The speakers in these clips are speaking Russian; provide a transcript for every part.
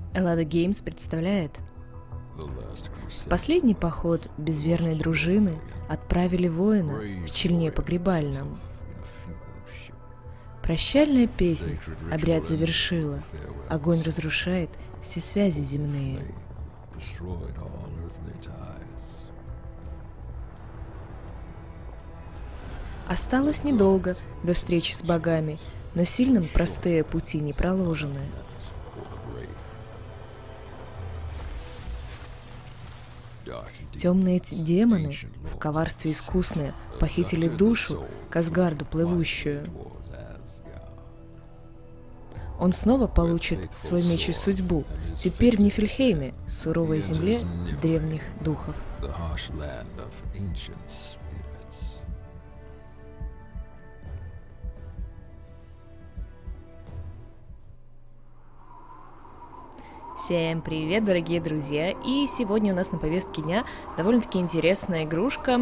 Эллада Геймс представляет. В последний поход без верной дружины отправили воина в челне погребальном. Прощальная песнь обряд завершила, огонь разрушает все связи земные. Осталось недолго до встречи с богами, но сильным простые пути не проложены. Темные демоны, в коварстве искусные, похитили душу к Асгарду плывущую. Он снова получит свой меч и судьбу, теперь в Нифельхейме, суровой земле древних духов. Всем привет, дорогие друзья! И сегодня у нас на повестке дня довольно-таки интересная игрушка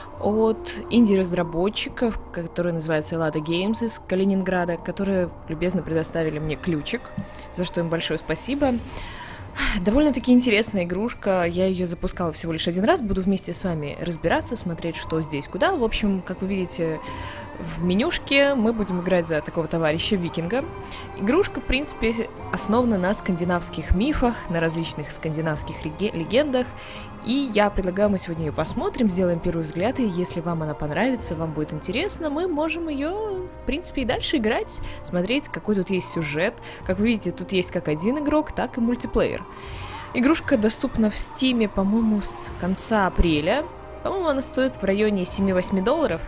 от инди-разработчиков, которая называется Эллада Геймс из Калининграда, которые любезно предоставили мне ключик, за что им большое спасибо. Довольно-таки интересная игрушка, я ее запускала всего лишь один раз, буду вместе с вами разбираться, смотреть, что здесь, куда. В общем, как вы видите, в менюшке мы будем играть за такого товарища викинга. Игрушка, в принципе, основана на скандинавских мифах, на различных скандинавских легендах. И я предлагаю, мы сегодня ее посмотрим, сделаем первый взгляд, и если вам она понравится, вам будет интересно, мы можем ее, в принципе, и дальше играть, смотреть, какой тут есть сюжет. Как вы видите, тут есть как один игрок, так и мультиплеер. Игрушка доступна в Стиме, по-моему, с конца апреля. По-моему, она стоит в районе 7-8 долларов.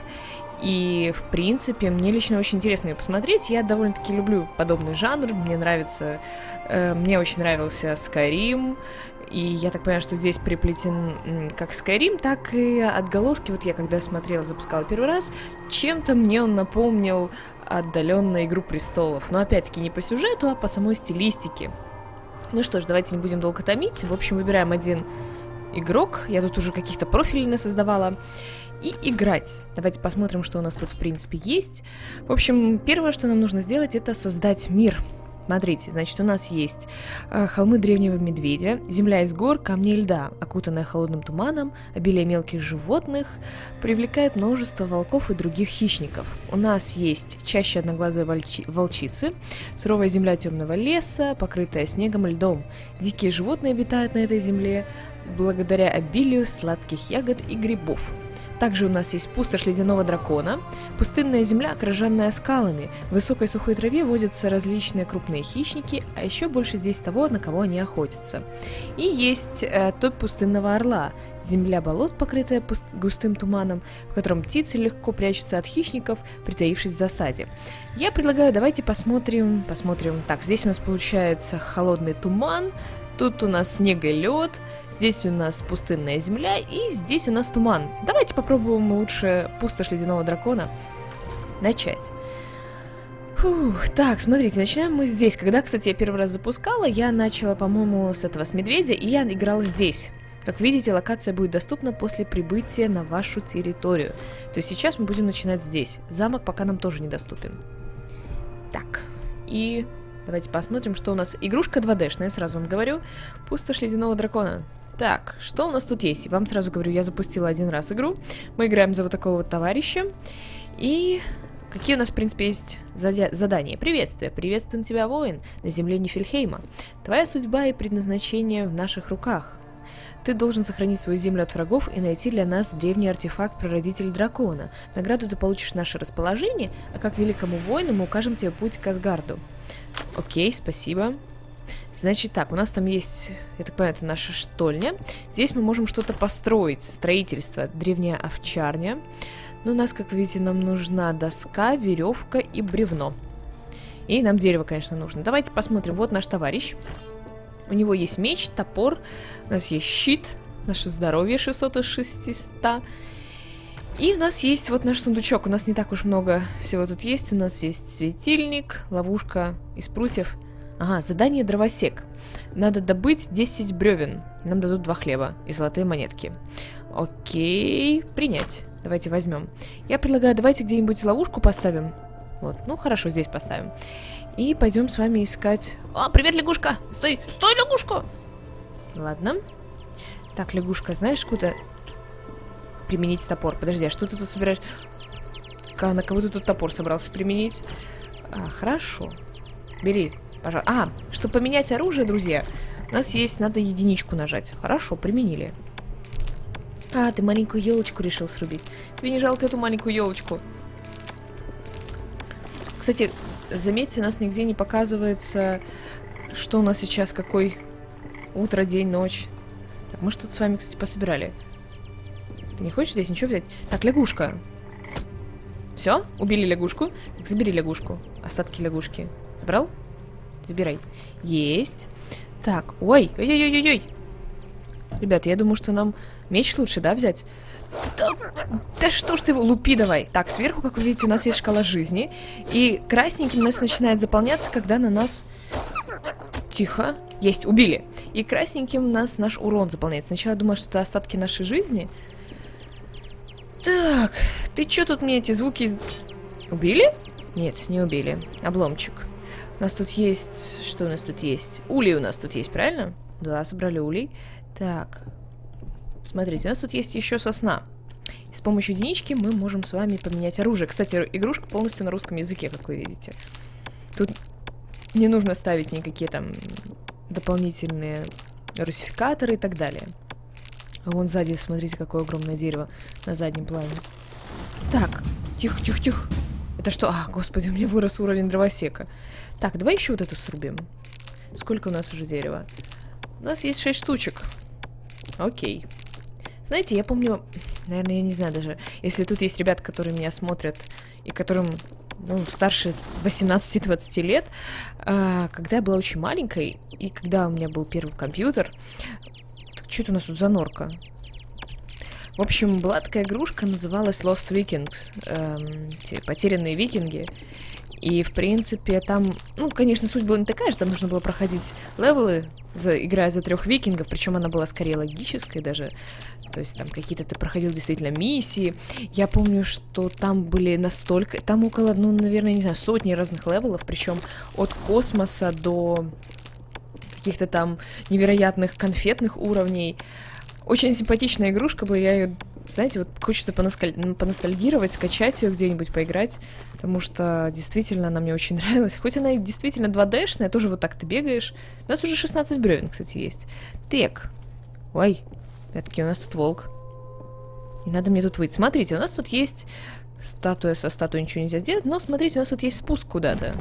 И, в принципе, мне лично очень интересно ее посмотреть. Я довольно-таки люблю подобный жанр. Мне нравится... мне очень нравился Skyrim. И я так понимаю, что здесь приплетен как Skyrim, так и отголоски. Вот я когда смотрела, запускала первый раз, чем-то мне он напомнил отдаленно Игру престолов. Но опять-таки не по сюжету, а по самой стилистике. Ну что ж, давайте не будем долго томить. В общем, выбираем один игрок. Я тут уже каких-то профилей насоздавала. И играть. Давайте посмотрим, что у нас тут в принципе есть. В общем, первое, что нам нужно сделать, это создать мир. Смотрите, значит, у нас есть холмы древнего медведя, земля из гор, камней и льда, окутанная холодным туманом, обилие мелких животных, привлекает множество волков и других хищников. У нас есть чаща одноглазой волчицы, суровая земля темного леса, покрытая снегом и льдом. Дикие животные обитают на этой земле благодаря обилию сладких ягод и грибов. Также у нас есть пустошь ледяного дракона, пустынная земля, окруженная скалами, в высокой сухой траве водятся различные крупные хищники, а еще больше здесь того, на кого они охотятся. И есть топь пустынного орла, земля болот, покрытая густым туманом, в котором птицы легко прячутся от хищников, притаившись в засаде. Я предлагаю, давайте посмотрим. Так, здесь у нас получается холодный туман, тут у нас снег и лед. Здесь у нас пустынная земля, и здесь у нас туман. Давайте попробуем лучше пустошь ледяного дракона начать. Фух, так, смотрите, начинаем мы здесь. Когда, кстати, я первый раз запускала, я начала, по-моему, с этого, с медведя, и я играла здесь. Как видите, локация будет доступна после прибытия на вашу территорию. То есть сейчас мы будем начинать здесь. Замок пока нам тоже недоступен. Так, и давайте посмотрим, что у нас. Игрушка 2D-шная, сразу вам говорю. Пустошь ледяного дракона. Так, что у нас тут есть? Вам сразу говорю, я запустила один раз игру. Мы играем за вот такого вот товарища. И какие у нас, в принципе, есть задания? Приветствие. Приветствуем тебя, воин, на земле Нифельхейма. Твоя судьба и предназначение в наших руках. Ты должен сохранить свою землю от врагов и найти для нас древний артефакт Прародитель Дракона. В награду ты получишь наше расположение, а как великому воину мы укажем тебе путь к Асгарду. Окей, спасибо. Значит так, у нас там есть, я так понимаю, это наша штольня. Здесь мы можем что-то построить, строительство, древняя овчарня. Но у нас, как вы видите, нам нужна доска, веревка и бревно. И нам дерево, конечно, нужно. Давайте посмотрим, вот наш товарищ. У него есть меч, топор, у нас есть щит, наше здоровье 600 из 600. И у нас есть вот наш сундучок, у нас не так уж много всего тут есть. У нас есть светильник, ловушка из прутьев. Ага, задание дровосек. Надо добыть 10 бревен. Нам дадут 2 хлеба и золотые монетки. Окей, принять. Давайте возьмем. Я предлагаю, давайте где-нибудь ловушку поставим. Вот, ну хорошо, здесь поставим. И пойдем с вами искать... О, привет, лягушка! Стой! Стой, лягушка! Ладно. Так, лягушка, знаешь, куда применить топор? Подожди, а что ты тут собираешь? На кого ты тут топор собрался применить? Хорошо. Бери, пожалуйста. Чтобы поменять оружие, друзья, у нас есть, надо единичку нажать. Хорошо, применили. Ты маленькую елочку решил срубить. Тебе не жалко эту маленькую елочку? Кстати, заметьте, у нас нигде не показывается, что у нас сейчас, какой утро, день, ночь. Так, мы что тут с вами, кстати, пособирали? Ты не хочешь здесь ничего взять? Так, лягушка. Все? Убили лягушку? Так, забери лягушку. Остатки лягушки. Забрал? Забирай. Есть. Так, ой, ой-ой-ой-ой-ой. Ребят, я думаю, что нам меч лучше, да, взять? Да что ж ты его, лупи давай. Так, сверху, как вы видите, у нас есть шкала жизни. И красненьким у нас начинает заполняться, когда на нас... Тихо. Есть, убили. И красненьким у нас наш урон заполняется. Сначала думаю, что это остатки нашей жизни. Так, ты чё тут мне эти звуки... Убили? Нет, не убили. Обломчик. У нас тут есть... Что у нас тут есть? Улей у нас тут есть, правильно? Да, собрали улей. Так. Смотрите, у нас тут есть еще сосна. И с помощью единички мы можем с вами поменять оружие. Кстати, игрушка полностью на русском языке, как вы видите. Тут не нужно ставить никакие там дополнительные русификаторы и так далее. А вон сзади, смотрите, какое огромное дерево на заднем плане. Так, тихо-тихо-тихо. Это что? Господи, у меня вырос уровень дровосека. Так, давай еще вот эту срубим. Сколько у нас уже дерева? У нас есть 6 штучек. Окей. Знаете, я помню, наверное, я не знаю даже, если тут есть ребята, которые меня смотрят, и которым, старше 18-20 лет, когда я была очень маленькой, и когда у меня был первый компьютер, так что это у нас тут за норка? В общем, была такая игрушка, называлась Lost Vikings, потерянные викинги. И, в принципе, там, конечно, суть была не такая, что там нужно было проходить левелы, играя за 3 викингов, причем она была скорее логической даже. То есть там какие-то ты проходил действительно миссии. Я помню, что там были настолько... Там около, наверное, не знаю, сотни разных левелов, причем от космоса до каких-то там невероятных конфетных уровней. Очень симпатичная игрушка была, я ее, знаете, вот хочется поностальгировать, скачать ее где-нибудь, поиграть, потому что действительно она мне очень нравилась. Хоть она и действительно 2D-шная, тоже вот так ты бегаешь. У нас уже 16 бревен, кстати, есть. Так. Ой, опять-таки у нас тут волк. Не надо мне тут выйти. Смотрите, у нас тут есть статуя, со статуей ничего нельзя сделать, но смотрите, у нас тут есть спуск куда-то.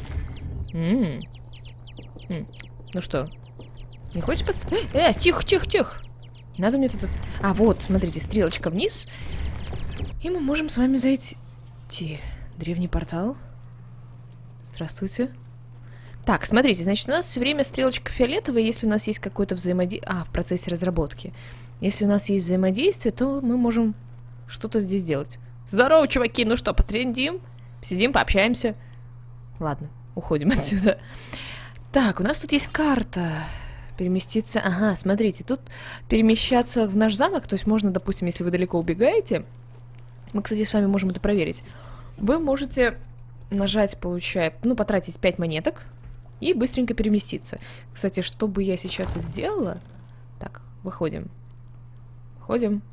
Ну что, не хочешь тихо-тихо-тихо. Надо мне тут... вот, смотрите, стрелочка вниз. И мы можем с вами зайти. Древний портал. Здравствуйте. Так, смотрите, значит, у нас все время стрелочка фиолетовая, если у нас есть какое-то взаимодействие... в процессе разработки. Если у нас есть взаимодействие, то мы можем что-то здесь делать. Здорово, чуваки, ну что, потрендим? Сидим, пообщаемся. Ладно, уходим отсюда. Так, у нас тут есть карта. Переместиться... смотрите, тут перемещаться в наш замок, то есть можно, допустим, если вы далеко убегаете, мы, кстати, с вами можем это проверить, вы можете нажать, потратить 5 монеток и быстренько переместиться. Кстати, что бы я сейчас и сделала... Так, выходим. Ходим.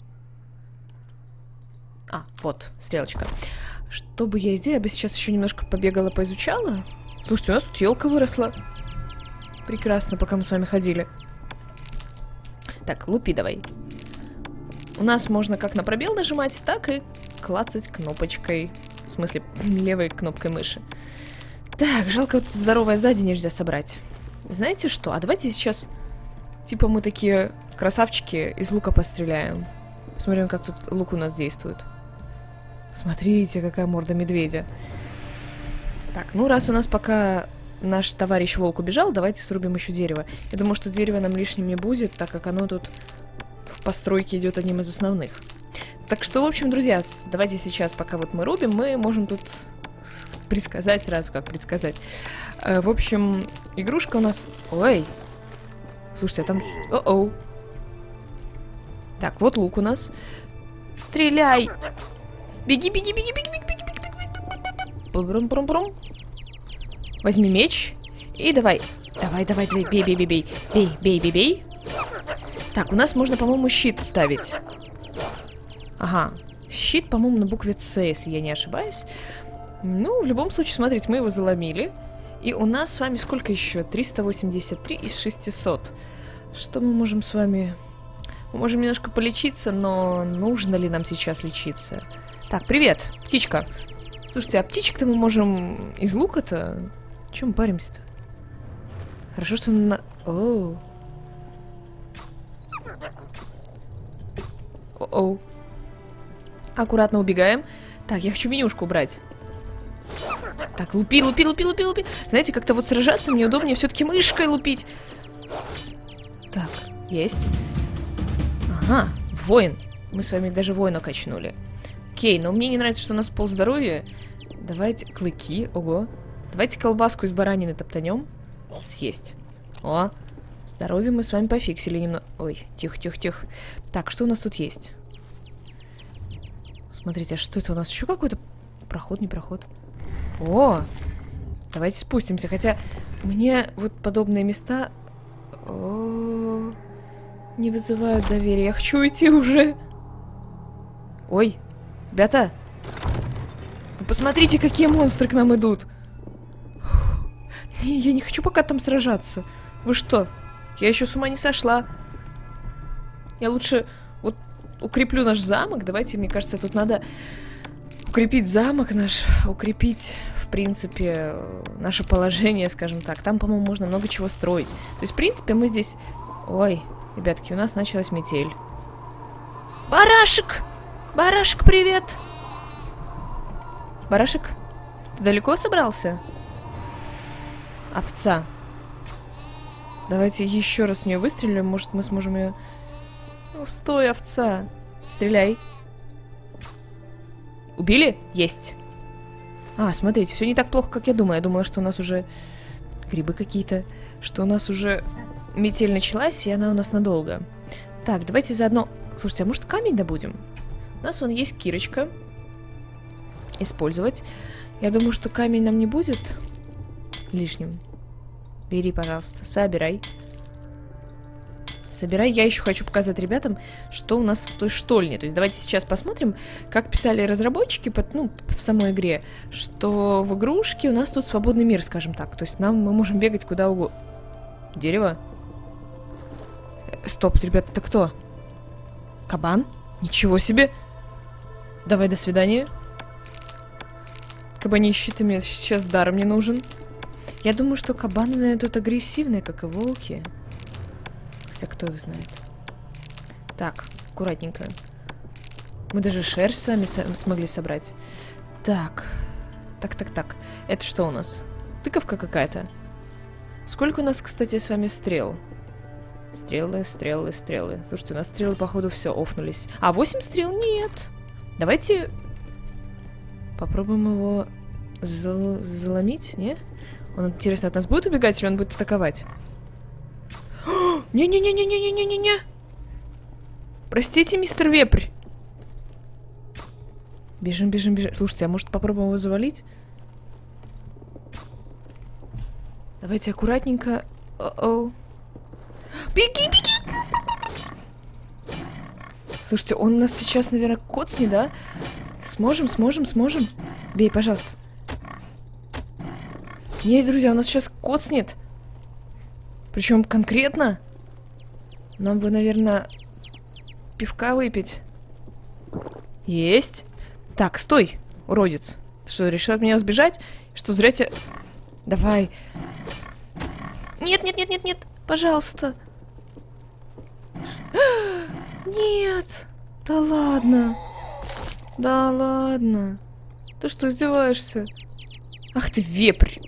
Вот, стрелочка. Что бы я и сделала, я бы сейчас еще немножко побегала, поизучала. Слушайте, у нас тут елка выросла. Прекрасно, пока мы с вами ходили. Так, лупи давай. У нас можно как на пробел нажимать, так и клацать кнопочкой. В смысле, левой кнопкой мыши. Так, жалко, вот здоровое сзади нельзя собрать. Знаете что? Давайте сейчас, типа, мы такие красавчики из лука постреляем. Посмотрим, как тут лук у нас действует. Смотрите, какая морда медведя. Так, раз у нас пока... Наш товарищ волк убежал, давайте срубим еще дерево. Я думаю, что дерево нам лишним не будет, так как оно тут в постройке идет одним из основных. Так что, в общем, друзья, давайте сейчас, пока вот мы рубим, мы можем тут предсказать сразу, как предсказать. В общем, игрушка у нас... Ой! Слушайте, а там... О-оу! Так, вот лук у нас. Стреляй! Беги, беги, беги, беги, беги, беги, беги, беги! Брум-брум-брум. Возьми меч. И давай. Давай, бей, бей, бей, бей. Бей, бей, бей, бей. Так, у нас можно, по-моему, щит ставить. Ага. Щит, по-моему, на букве С, если я не ошибаюсь. Ну, в любом случае, смотрите, мы его заломили. И у нас с вами сколько еще? 383 из 600. Что мы можем с вами... Мы можем немножко полечиться, но нужно ли нам сейчас лечиться? Так, привет, птичка. Слушайте, а птичек-то мы можем из лука-то... Чем мы паримся-то? Хорошо, что на... Оу. О-оу. Аккуратно убегаем. Так, я хочу менюшку убрать. Так, лупи. Знаете, как-то вот сражаться мне удобнее все-таки мышкой лупить. Так, есть. Ага, воин. Мы с вами даже воина качнули. Окей, но мне не нравится, что у нас полздоровья. Давайте клыки, ого. Давайте колбаску из баранины топтанем. Съесть. О, здоровье мы с вами пофиксили немного. Ой, тихо. Так, что у нас тут есть? Смотрите, а что это у нас? Еще какой-то проход, не проход? О, давайте спустимся. Хотя мне вот подобные места не вызывают доверия. Я хочу уйти уже. Ой, ребята, вы посмотрите, какие монстры к нам идут. Я не хочу пока там сражаться. Вы что? Я еще с ума не сошла. Я лучше вот укреплю наш замок. Давайте, мне кажется, тут надо укрепить замок наш, укрепить, в принципе, наше положение, скажем так. Там, по-моему, можно много чего строить. То есть, в принципе, мы здесь... Ой, ребятки, у нас началась метель. Барашек! Барашек, привет! Барашек, ты далеко собрался? Овца. Давайте еще раз в нее выстрелим. Может, мы сможем ее... Ну, стой, овца. Стреляй. Убили? Есть. А, смотрите, все не так плохо, как я думала. Я думала, что у нас уже грибы какие-то. Что у нас уже метель началась, и она у нас надолго. Так, давайте заодно... Слушайте, а может камень добудем? У нас вон есть кирочка. Использовать. Я думаю, что камень нам не будет лишним. Бери, пожалуйста. Собирай. Собирай. Я еще хочу показать ребятам, что у нас в той штольне. То есть давайте сейчас посмотрим, как писали разработчики в самой игре, что в игрушке у нас тут свободный мир, скажем так. То есть мы можем бегать куда угодно. Дерево? Стоп, ребята, это кто? Кабан? Ничего себе. Давай, до свидания. Кабанище, ты мне сейчас даром не нужен. Я думаю, что кабаны, наверное, тут агрессивные, как и волки. Хотя кто их знает. Так, аккуратненько. Мы даже шерсть с вами смогли собрать. Так. Так. Это что у нас? Тыковка какая-то. Сколько у нас, кстати, с вами стрел? Стрелы. Слушайте, у нас стрелы, походу, все офнулись. А, 8 стрел? Нет. Давайте попробуем его заломить, не? Он, интересно, от нас будет убегать или он будет атаковать? Не-не-не-не-не-не-не-не-не! Простите, мистер Вепрь. Бежим. Слушайте, а может попробуем его завалить? Давайте аккуратненько. О-оу. Беги! Слушайте, он нас сейчас, наверное, коцнет, да? Сможем. Бей, пожалуйста. Нет, друзья, он нас сейчас коцнет. Причем конкретно. Нам бы, наверное, пивка выпить. Есть. Так, стой, уродец. Ты что, решил от меня сбежать? Что, зря тебя... Давай. Нет. Пожалуйста. Нет. Да ладно. Ты что, издеваешься? Ах ты, вепрь.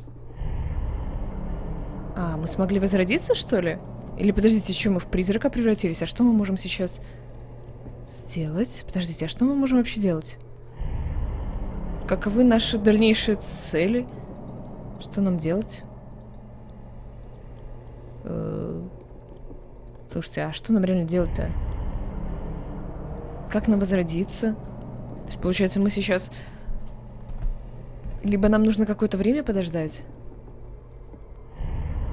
А, мы смогли возродиться, что ли? Или, подождите, что, мы в призрака превратились? А что мы можем сейчас сделать? Подождите, а что мы можем вообще делать? Каковы наши дальнейшие цели? Что нам делать? Слушайте, а что нам реально делать-то? Как нам возродиться? То есть, получается, мы сейчас... Либо нам нужно какое-то время подождать.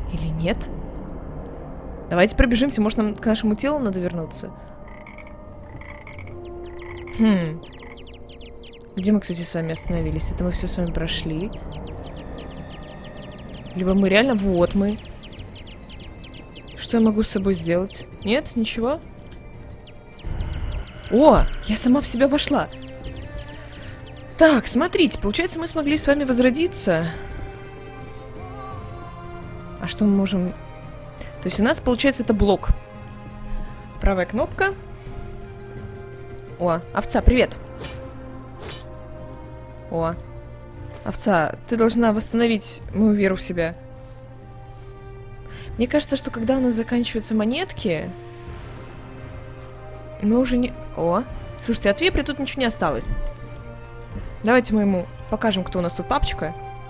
Или нет? Давайте пробежимся, может, нам к нашему телу надо вернуться? Где мы, кстати, с вами остановились? Это мы все с вами прошли. Либо мы реально... Вот мы. Что я могу с собой сделать? Нет? Ничего? О! Я сама в себя вошла. Так, смотрите. Получается, мы смогли с вами возродиться. А что мы можем... То есть у нас, получается, это блок. Правая кнопка. О, овца, привет. О, овца, ты должна восстановить мою веру в себя. Мне кажется, что когда у нас заканчиваются монетки, мы уже не... О, слушайте, от вепря тут ничего не осталось. Давайте мы ему покажем, кто у нас тут папочка.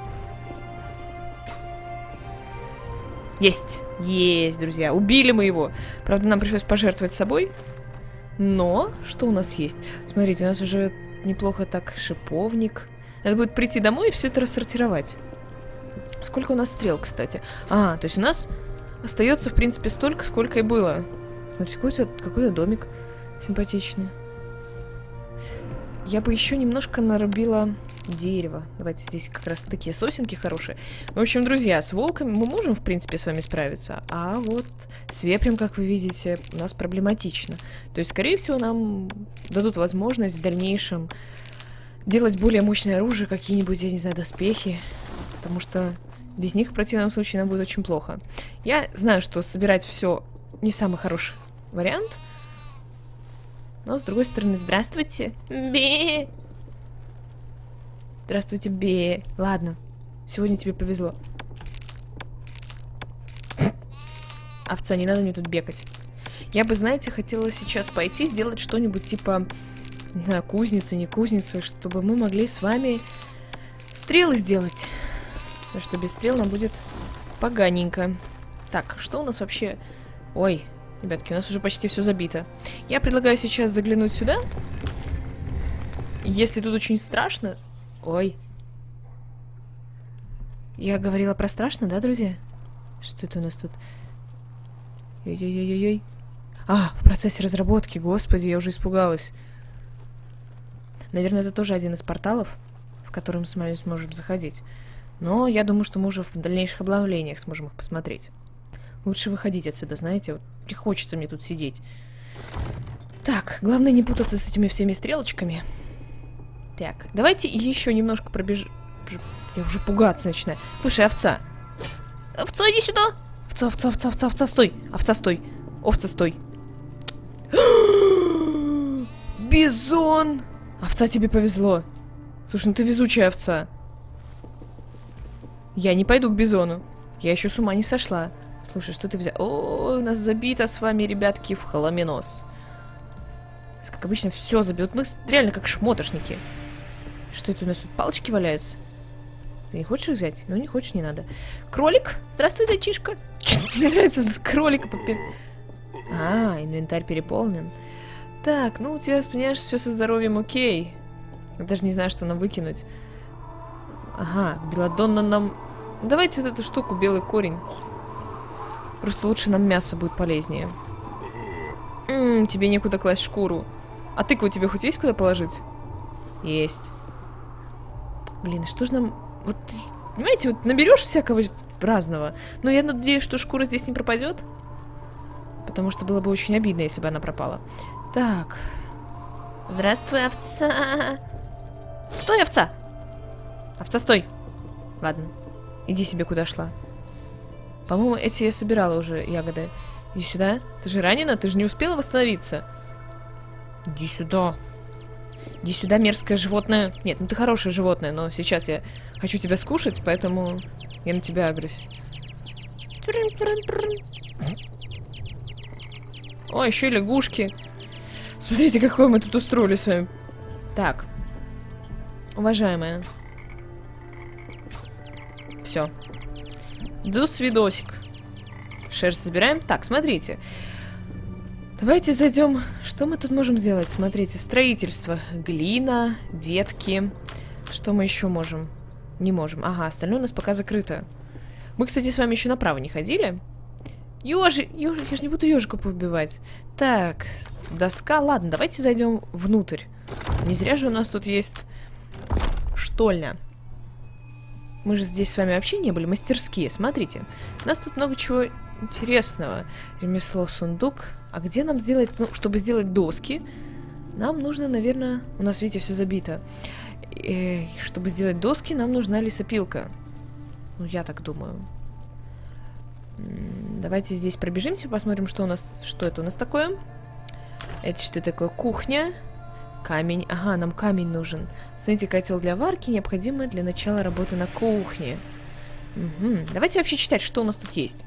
Есть, есть, друзья, убили мы его. Правда, нам пришлось пожертвовать собой. Но, что у нас есть? Смотрите, у нас уже неплохо так шиповник. Надо будет прийти домой и все это рассортировать. Сколько у нас стрел, кстати? А, то есть у нас остается, в принципе, столько, сколько и было. Смотрите, какой-то домик симпатичный. Я бы еще немножко нарубила дерево. Давайте здесь как раз такие сосенки хорошие. В общем, друзья, с волками мы можем, в принципе, с вами справиться. А вот с вепрем, как вы видите, у нас проблематично. То есть, скорее всего, нам дадут возможность в дальнейшем делать более мощное оружие, какие-нибудь, я не знаю, доспехи. Потому что без них в противном случае нам будет очень плохо. Я знаю, что собирать все не самый хороший вариант. Но, с другой стороны, здравствуйте. Бе. Здравствуйте, Бе. Ладно, сегодня тебе повезло. Овца, не надо мне тут бегать. Я бы, знаете, хотела сейчас пойти сделать что-нибудь типа, не знаю, кузницы, не кузницы, чтобы мы могли с вами стрелы сделать. Потому что без стрел нам будет поганенько. Так, что у нас вообще... Ой, ребятки, у нас уже почти все забито. Я предлагаю сейчас заглянуть сюда. Если тут очень страшно... Ой. Я говорила про страшно, да, друзья? Что это у нас тут? Ой-ой-ой-ой. А, в процессе разработки, господи, я уже испугалась. Наверное, это тоже один из порталов, в который мы с вами сможем заходить. Но я думаю, что мы уже в дальнейших обновлениях сможем их посмотреть. Лучше выходить отсюда, знаете, вот не хочется мне тут сидеть. Так, главное не путаться с этими всеми стрелочками. Так, давайте еще немножко пробежим. Я уже пугаться начинаю. Слушай, овца. Овца, иди сюда. Овца, овца, овца, овца, овца, стой. Овца, стой. Овца, стой. Бизон. Овца, тебе повезло. Слушай, ну ты везучая овца. Я не пойду к бизону. Я еще с ума не сошла. Слушай, что ты взял? О, у нас забито с вами, ребятки, в хламинос. Как обычно, все забьет. Мы реально как шмотошники. Что это у нас тут? Палочки валяются? Ты не хочешь их взять? Ну, не хочешь, не надо. Кролик! Здравствуй, зайчишка! Мне нравится кролика попить. А, инвентарь переполнен. Так, ну у тебя, понимаешь, все со здоровьем окей. Я даже не знаю, что нам выкинуть. Ага, белладонна нам... Давайте вот эту штуку, белый корень. Просто лучше нам мясо будет полезнее. Тебе некуда класть шкуру. А тыкву тебе хоть есть куда положить? Есть. Блин, что же нам... Вот, понимаете, вот наберешь всякого разного. Но я надеюсь, что шкура здесь не пропадет. Потому что было бы очень обидно, если бы она пропала. Так. Здравствуй, овца. Стой, овца! Овца, стой! Ладно. Иди себе куда шла. По-моему, эти я собирала уже ягоды. Иди сюда. Ты же ранена? Ты же не успела восстановиться? Иди сюда. Иди сюда, мерзкое животное. Нет, ну ты хорошее животное, но сейчас я хочу тебя скушать, поэтому я на тебя агрюсь. О, еще и лягушки. Смотрите, какой мы тут устроили с вами. Так. Уважаемая. Все. До свидосик. Шерсть собираем. Так, смотрите. Давайте зайдем. Что мы тут можем сделать? Смотрите, строительство. Глина, ветки. Что мы еще можем? Не можем. Ага, остальное у нас пока закрыто. Мы, кстати, с вами еще направо не ходили. Ёжик, я же не буду ежика поубивать. Так, доска. Ладно, давайте зайдем внутрь. Не зря же у нас тут есть штольня. Мы же здесь с вами вообще не были. Мастерские, смотрите. У нас тут много чего интересного. Ремесло, сундук. А где нам сделать, ну, чтобы сделать доски, нам нужно, наверное... У нас, видите, все забито. Чтобы сделать доски, нам нужна лесопилка. Ну, я так думаю. Давайте здесь пробежимся, посмотрим, что у нас... Что это у нас такое? Это что такое? Кухня. Камень. Ага, нам камень нужен. Смотрите, котел для варки, необходимый для начала работы на кухне. Угу. Давайте вообще читать, что у нас тут есть.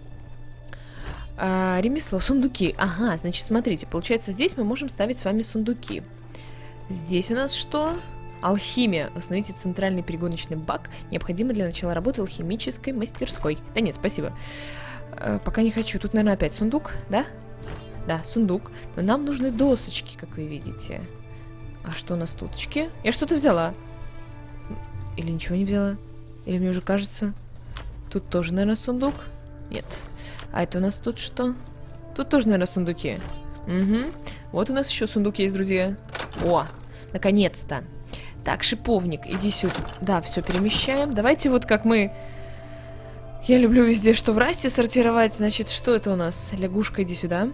Ремесло, сундуки. Ага, значит, смотрите, получается, здесь мы можем ставить с вами сундуки. Здесь у нас что? Алхимия. Установите центральный перегоночный бак, необходимый для начала работы алхимической мастерской. Да нет, спасибо. Пока не хочу. Тут, наверное, опять сундук, да? Да, сундук. Но нам нужны досочки, как вы видите. А что у нас туточки? Я что-то взяла. Или ничего не взяла? Или мне уже кажется? Тут тоже, наверное, сундук? Нет. А это у нас тут что? Тут тоже, наверное, сундуки. Угу. Вот у нас еще сундук есть, друзья. О, наконец-то. Так, шиповник, иди сюда. Да, все перемещаем. Давайте вот как мы... Я люблю везде, что в расте сортировать. Значит, что это у нас? Лягушка, иди сюда.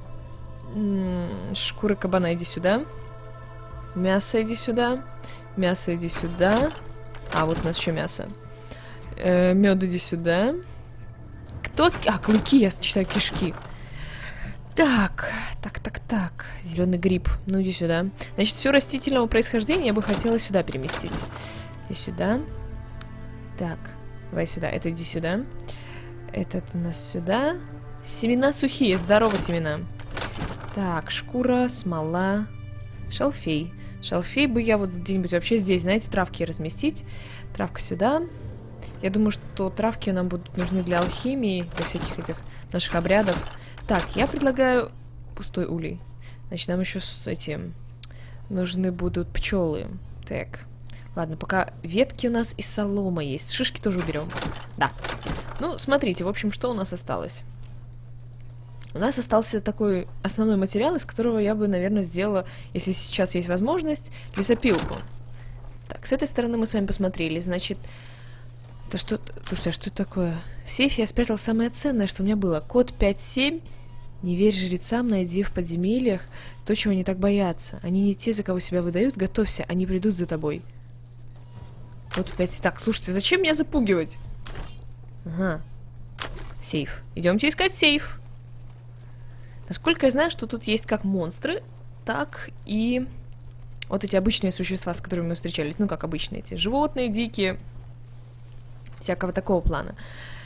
Шкура кабана, иди сюда. Мясо, иди сюда. Мясо, иди сюда. А, вот у нас еще мясо. Мед, иди сюда. Кто? А, клыки, я читаю кишки. Так. Зеленый гриб. Ну, иди сюда. Значит, все растительного происхождения я бы хотела сюда переместить. Иди сюда. Так, давай сюда. Это иди сюда. Этот у нас сюда. Семена сухие. Здорово, семена. Так, шкура, смола, шалфей. Шалфей бы я вот где-нибудь вообще здесь, знаете, травки разместить. Травка сюда. Я думаю, что травки нам будут нужны для алхимии, для всяких этих наших обрядов. Так, я предлагаю пустой улей. Значит, нам еще с этим нужны будут пчелы. Так, ладно, пока ветки у нас и солома есть. Шишки тоже уберем. Да. Ну, смотрите, в общем, что у нас осталось? У нас остался такой основной материал, из которого я бы, наверное, сделала, если сейчас есть возможность, лесопилку. Так, с этой стороны мы с вами посмотрели. Значит, это что... Слушайте, а что это такое? В сейфе я спрятал самое ценное, что у меня было. Код 57. Не верь жрецам, найди в подземельях то, чего они так боятся. Они не те, за кого себя выдают. Готовься, они придут за тобой. Код 5. Так, слушайте, зачем меня запугивать? Ага. Сейф. Идемте искать сейф. Насколько я знаю, что тут есть как монстры, так и вот эти обычные существа, с которыми мы встречались. Ну, как обычные эти животные, дикие, всякого такого плана.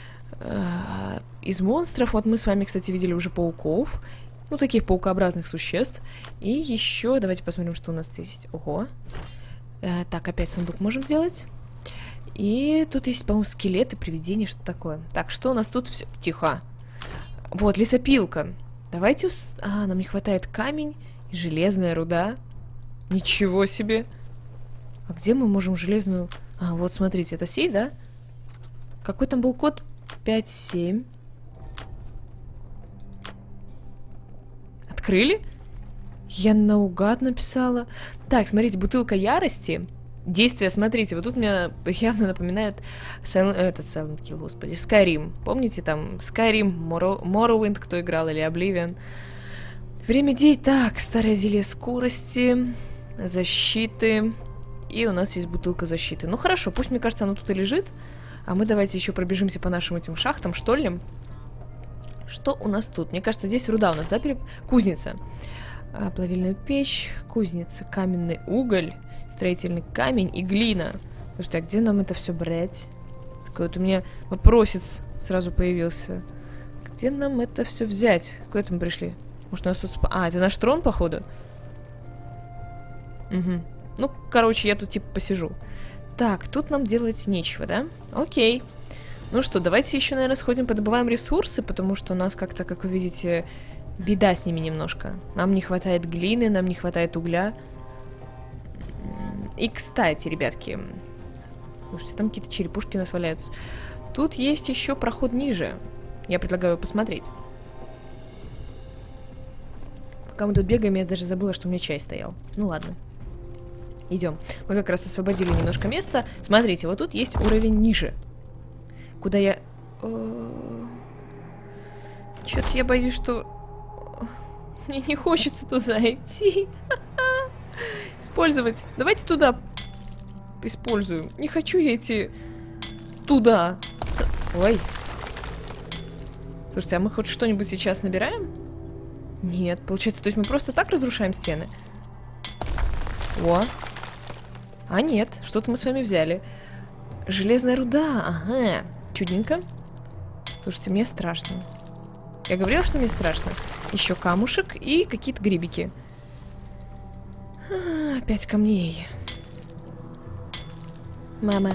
Из монстров, вот мы с вами, кстати, видели уже пауков. Ну, таких паукообразных существ. И еще, давайте посмотрим, что у нас здесь есть. Ого. Так, опять сундук можем сделать. И тут есть, по-моему, скелеты, привидения, что такое. Так, что у нас тут все? Тихо. Вот, лесопилка. Давайте... А, нам не хватает камень и железная руда. Ничего себе. А где мы можем железную... А, вот, смотрите, это сей, да? Какой там был код? 5-7. Открыли? Я наугад написала. Так, смотрите, бутылка ярости. Действие, смотрите, вот тут мне явно напоминает Silent Hill, господи, Skyrim. Помните там Skyrim, Morrowind, кто играл, или Oblivion? Время действия. Так, старое зелье скорости, защиты. И у нас есть бутылка защиты. Ну хорошо, пусть, мне кажется, оно тут и лежит. А мы давайте еще пробежимся по нашим этим шахтам, штольням. Что у нас тут? Мне кажется, здесь руда у нас, да? Кузница. Плавильную печь, кузница, каменный уголь, строительный камень и глина. Слушайте, а где нам это все брать? Такой вот у меня вопросец сразу появился. Где нам это все взять? Куда это мы пришли? Может, у нас тут... А, это наш трон, походу? Угу. Ну, короче, я тут типа посижу. Так, тут нам делать нечего, да? Окей. Ну что, давайте еще, наверное, сходим, подобываем ресурсы, потому что у нас как-то, как вы видите, беда с ними немножко. Нам не хватает глины, нам не хватает угля. И, кстати, ребятки... Слушайте, там какие-то черепушки у нас валяются. Тут есть еще проход ниже. Я предлагаю его посмотреть. Пока мы тут бегаем, я даже забыла, что у меня чай стоял. Ну ладно. Идем. Мы как раз освободили немножко места. Смотрите, вот тут есть уровень ниже. Куда я... Чё-то я боюсь, что... Мне не хочется туда идти. Использовать. Давайте туда используем. Не хочу я идти туда. Ой. Слушайте, а мы хоть что-нибудь сейчас набираем? Нет, получается, то есть мы просто так разрушаем стены? О. А нет, что-то мы с вами взяли. Железная руда, ага. Чудненько. Слушайте, мне страшно. Я говорила, что мне страшно. Еще камушек и какие-то грибики. Опять камней. Мама.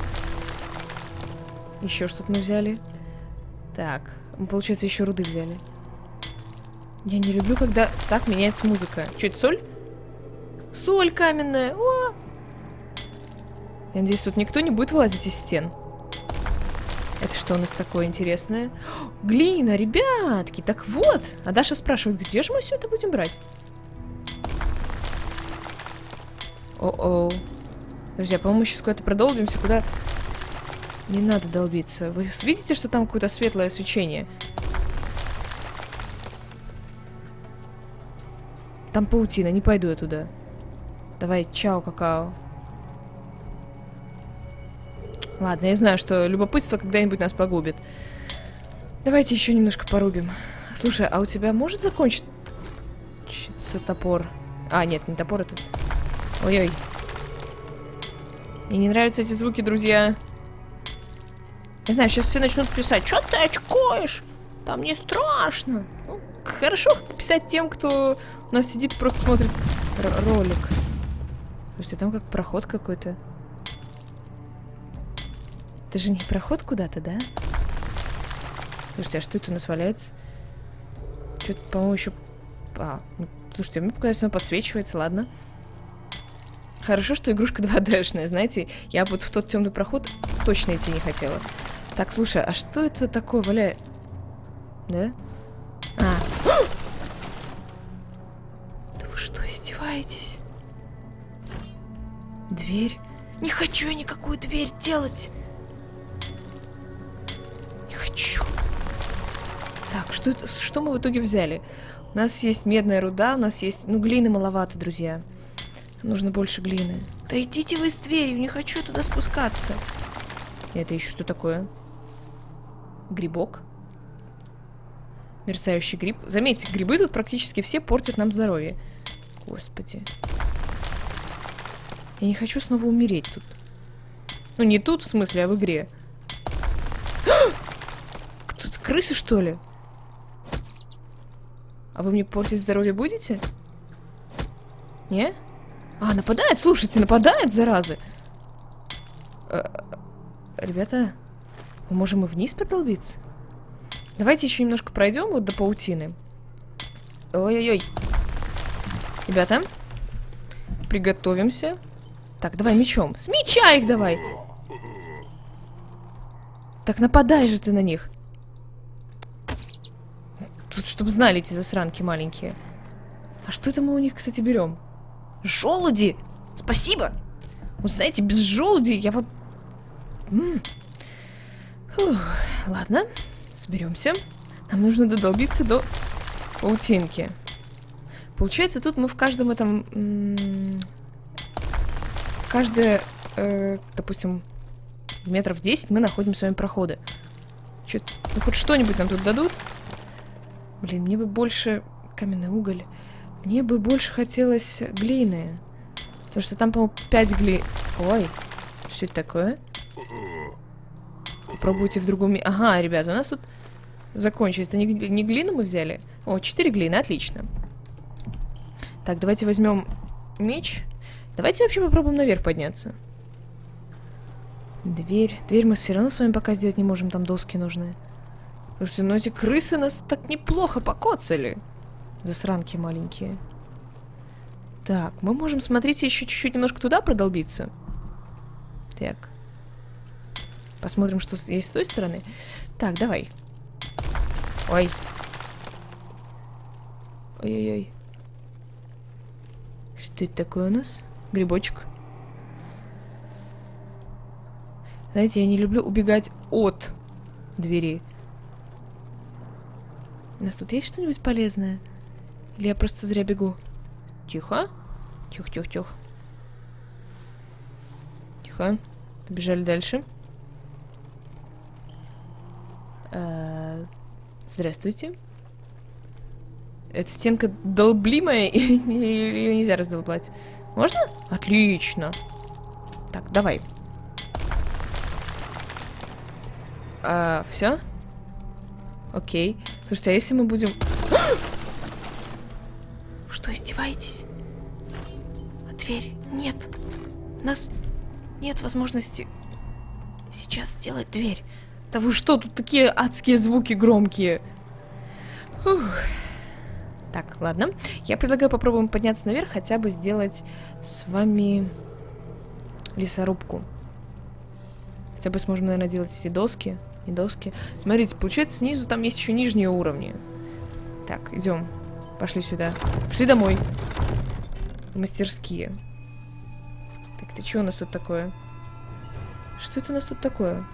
Еще что-то мы взяли. Так, мы, получается, еще руды взяли. Я не люблю, когда так меняется музыка. Что это, соль? Соль каменная. О! Я надеюсь, тут никто не будет вылазить из стен. Это что у нас такое интересное? Глина, ребятки, так вот. А Даша спрашивает, где же мы все это будем брать? О-оу. Друзья, по-моему, сейчас куда-то продолбимся, куда не надо долбиться. Вы видите, что там какое-то светлое свечение? Там паутина, не пойду я туда. Давай, чао, какао. Ладно, я знаю, что любопытство когда-нибудь нас погубит. Давайте еще немножко порубим. Слушай, а у тебя может закончиться топор? А, нет, не топор, это... Ой-ой. Мне не нравятся эти звуки, друзья. Я знаю, сейчас все начнут писать. Чё ты очкуешь? Там не страшно. Ну, хорошо писать тем, кто у нас сидит и просто смотрит ролик. Слушайте, там как проход какой-то. Это же не проход куда-то, да? Слушайте, а что это у нас валяется? Что-то, по-моему, еще... А, ну, слушайте, мне показалось, оно подсвечивается, ладно. Хорошо, что игрушка 2D-шная, знаете. Я вот в тот темный проход точно идти не хотела. Так, слушай, а что это такое валяет? Да? А. Да вы что, издеваетесь? Дверь? Не хочу я никакую дверь делать. Не хочу. Так, что это? Что мы в итоге взяли? У нас есть медная руда, у нас есть... Ну, глины маловато, друзья. Нужно больше глины. Да идите вы с дверью, не хочу туда спускаться. Это еще что такое? Грибок. Мерцающий гриб. Заметьте, грибы тут практически все портят нам здоровье. Господи. Я не хочу снова умереть тут. Ну, не тут, в смысле, а в игре. Тут крысы, что ли? А вы мне портить здоровье будете? Не? А, нападают, слушайте, нападают, заразы. Ребята, мы можем и вниз продолбиться? Давайте еще немножко пройдем вот до паутины. Ой-ой-ой. Ребята, приготовимся. Так, давай мечом. С меча их давай. Так, нападай же ты на них. Тут, чтобы знали эти засранки маленькие. А что это мы у них, кстати, берем? Желуди! Спасибо! Вот знаете, без желудей я вот... Ладно, соберемся. Нам нужно додолбиться до паутинки. Получается, тут мы в каждом этом... Каждое, допустим, метров 10 мы находим с вами проходы. Ну, хоть что-нибудь нам тут дадут? Блин, мне бы больше... Каменный уголь. Мне бы больше хотелось глины. Потому что там, по-моему, 5 глин... Ой, что это такое? Попробуйте в другом... Ага, ребята, у нас тут закончилось. Это не глину мы взяли? О, 4 глины, отлично. Так, давайте возьмем меч. Давайте вообще попробуем наверх подняться. Дверь. Дверь мы все равно с вами пока сделать не можем, там доски нужны. Слушайте, ну эти крысы нас так неплохо покоцали. Засранки маленькие. Так, мы можем, смотрите, еще чуть-чуть немножко туда продолбиться. Так. Посмотрим, что есть с той стороны. Так, давай. Ой. Ой-ой-ой. Что это такое у нас? Грибочек. Знаете, я не люблю убегать от двери. У нас тут есть что-нибудь полезное? Или я просто зря бегу? Тихо. Тихо. Тихо. Побежали дальше. Здравствуйте. Эта стенка долблимая, и ее нельзя раздолблать. Можно? Отлично. Так, давай. Все? Окей. Слушайте, а если мы будем... Что, издеваетесь? А дверь? Нет. У нас нет возможности сейчас сделать дверь. Да вы что, тут такие адские звуки громкие. Фух. Так, ладно. Я предлагаю попробуем подняться наверх, хотя бы сделать с вами лесорубку. Хотя бы сможем, наверное, делать эти доски. Не доски. Смотрите, получается, снизу там есть еще нижние уровни. Так, идем. Пошли сюда. Пошли домой. Мастерские. Так, ты что у нас тут такое? Что это у нас тут такое?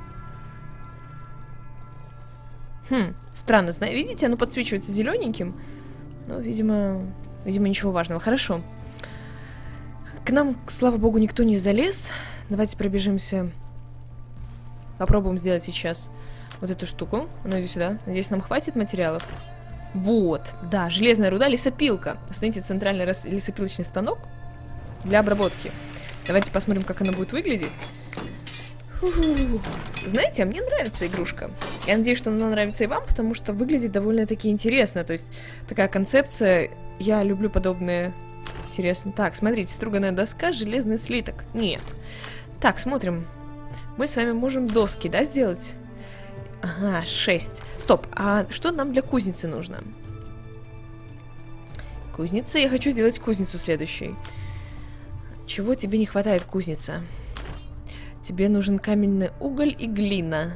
Странно, видите, оно подсвечивается зелененьким. Но, видимо, ничего важного. Хорошо. К нам, слава богу, никто не залез. Давайте пробежимся. Попробуем сделать сейчас вот эту штуку. Ну, иди сюда. Надеюсь, нам хватит материалов. Вот, да, железная руда, лесопилка. Установите центральный лесопилочный станок для обработки. Давайте посмотрим, как она будет выглядеть. Знаете, мне нравится игрушка. Я надеюсь, что она нравится и вам, потому что выглядит довольно-таки интересно. То есть, такая концепция. Я люблю подобные. Интересно. Так, смотрите, струганная доска, железный слиток. Нет. Так, смотрим. Мы с вами можем доски, да, сделать? Ага, 6. Стоп, а что нам для кузницы нужно? Кузница. Я хочу сделать кузницу следующей. Чего тебе не хватает, кузница? Тебе нужен каменный уголь и глина.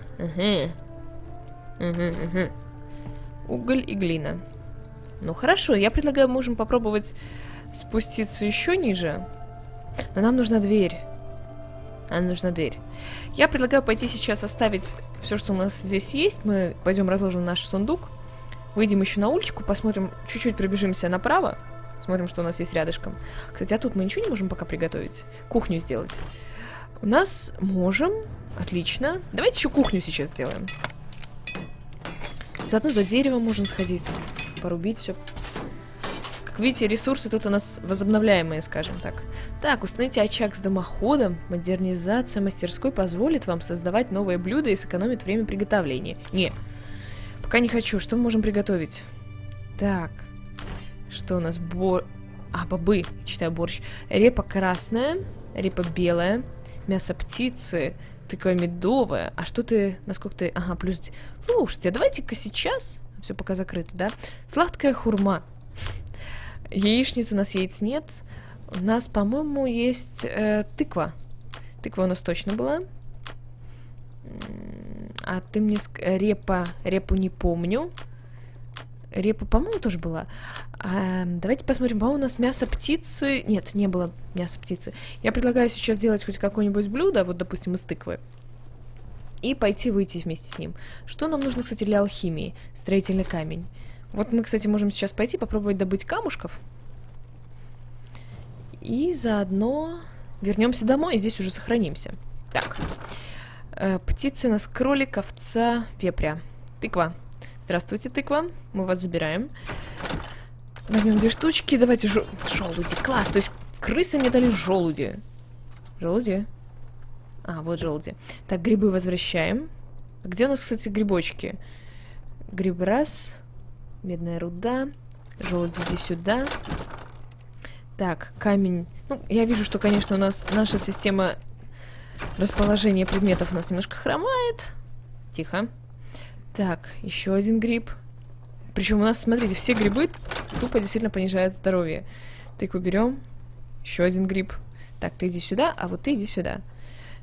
Уголь и глина. Ну хорошо, я предлагаю, можем попробовать спуститься еще ниже. Но нам нужна дверь. Нам нужна дверь. Я предлагаю пойти сейчас оставить все, что у нас здесь есть. Мы пойдем разложим наш сундук. Выйдем еще на уличку, посмотрим, чуть-чуть пробежимся направо. Смотрим, что у нас есть рядышком. Кстати, а тут мы ничего не можем пока приготовить? Кухню сделать. У нас можем. Отлично. Давайте еще кухню сейчас сделаем. Заодно за деревом можем сходить. Порубить все. Как видите, ресурсы тут у нас возобновляемые, скажем так. Так, установите очаг с дымоходом. Модернизация мастерской позволит вам создавать новые блюда и сэкономит время приготовления. Не, пока не хочу. Что мы можем приготовить? Так, что у нас? Бобы. Я читаю борщ. Репа красная, репа белая, мясо птицы, тыква медовая. А что ты, насколько ты... Ага, плюс... Слушайте, а давайте-ка сейчас... Все пока закрыто, да? Сладкая хурма. Яичниц у нас яиц нет. У нас, по-моему, есть тыква. Тыква у нас точно была. А ты мне... Репу не помню. Репа, по-моему, тоже была. Давайте посмотрим. По-моему, у нас мясо птицы... Нет, не было мяса птицы. Я предлагаю сейчас сделать хоть какое-нибудь блюдо. Вот, допустим, из тыквы. И пойти выйти вместе с ним. Что нам нужно, кстати, для алхимии? Строительный камень. Вот мы, кстати, можем сейчас пойти попробовать добыть камушков. И заодно вернемся домой и здесь уже сохранимся. Так. Птицы у нас кролик, овца, вепря. Тыква. Здравствуйте, тыква. Мы вас забираем. Возьмем 2 штучки. Давайте желуди. Класс. То есть крысы мне дали желуди. Желуди? А, вот желуди. Так, грибы возвращаем. Где у нас, кстати, грибочки? Гриб раз. Медная руда. Желуди иди сюда. Так, камень. Ну, я вижу, что, конечно, у нас наша система расположения предметов у нас немножко хромает. Тихо. Так, еще один гриб. Причем у нас, смотрите, все грибы тупо действительно понижают здоровье. Тыкву берем. Еще один гриб. Так, ты иди сюда, а вот ты иди сюда.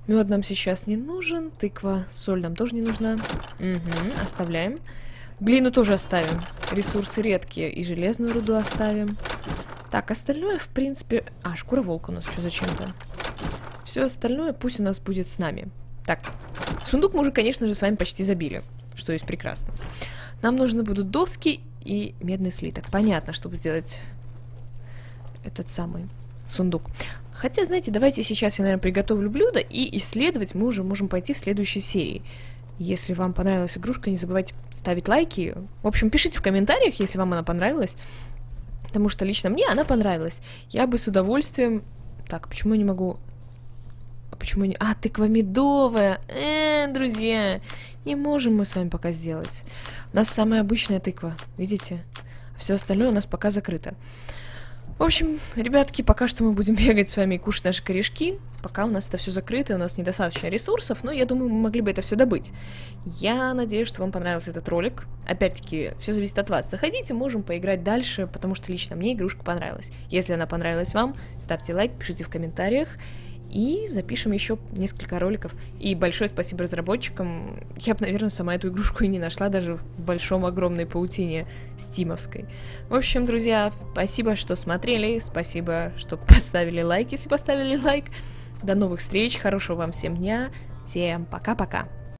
Мед нам сейчас не нужен. Тыква, соль нам тоже не нужна. Угу, оставляем. Глину тоже оставим. Ресурсы редкие. И железную руду оставим. Так, остальное, в принципе... А, шкура волка у нас что зачем-то. Все остальное пусть у нас будет с нами. Так, сундук мы уже, конечно же, с вами почти забили. Что есть прекрасно. Нам нужны будут доски и медный слиток. Понятно, чтобы сделать этот самый сундук. Хотя, знаете, давайте сейчас я, наверное, приготовлю блюдо, и исследовать мы уже можем пойти в следующей серии. Если вам понравилась игрушка, не забывайте ставить лайки. В общем, пишите в комментариях, если вам она понравилась. Потому что лично мне она понравилась. Я бы с удовольствием... Так, почему я не могу... Почему не... А, тыква медовая! Друзья! Не можем мы с вами пока сделать. У нас самая обычная тыква, видите? Все остальное у нас пока закрыто. В общем, ребятки, пока что мы будем бегать с вами и кушать наши корешки. Пока у нас это все закрыто, у нас недостаточно ресурсов, но я думаю, мы могли бы это все добыть. Я надеюсь, что вам понравился этот ролик. Опять-таки, все зависит от вас. Заходите, можем поиграть дальше, потому что лично мне игрушка понравилась. Если она понравилась вам, ставьте лайк, пишите в комментариях. И запишем еще несколько роликов. И большое спасибо разработчикам. Я бы, наверное, сама эту игрушку и не нашла даже в большом огромной паутине стимовской. В общем, друзья, спасибо, что смотрели. Спасибо, что поставили лайк, если поставили лайк. До новых встреч. Хорошего вам всем дня. Всем пока-пока.